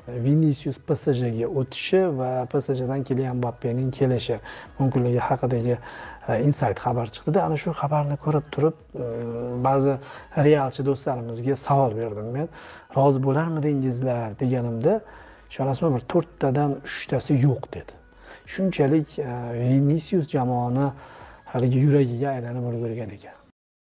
Vinicius PSJga o'tishi va PSJdan Kylian Mbappening kelishi mumkinligi haqidagi Insight xabar chiqdi. Ana shu xabarni ko'rib turib, ba'zi realchi do'stlarimizga savol berdim men. Rozi bo'larmidingizlar deganimda, ishonasizmi, bir 4 tadan 3 tasi yo'q dedi. Shunchalik Vinicius jamoani haligi yuragiga aylanib ulgurgan ekan.